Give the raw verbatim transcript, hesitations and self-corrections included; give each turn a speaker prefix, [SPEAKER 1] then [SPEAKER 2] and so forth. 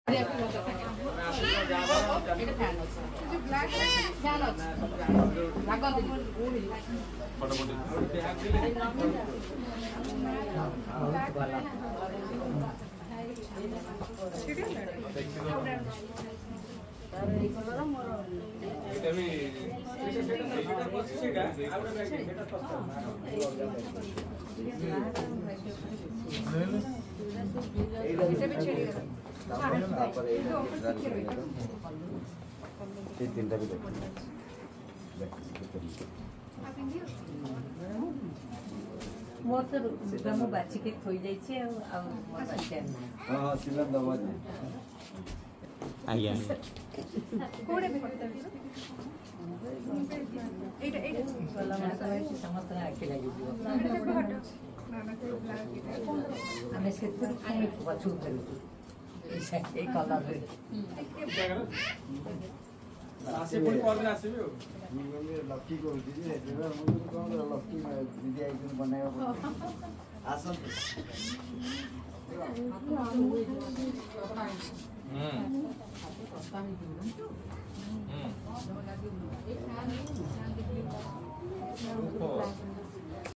[SPEAKER 1] मोर तो ग्राम बाची के खोई जाई छे आ हां सिलन दबा दे आज्ञा कोडे भी करता एटा एटा वाला मासा है समस्त आके लागि दियो हमें से तो खाने को बचू करू ऐसा एक कलर रे क्या करो आसे कोई और ना आसे भी ये लक्की को दीजिए एबे हम तो कौन लक्की दीदी एक दिन बनाया आसन हम्म हम्म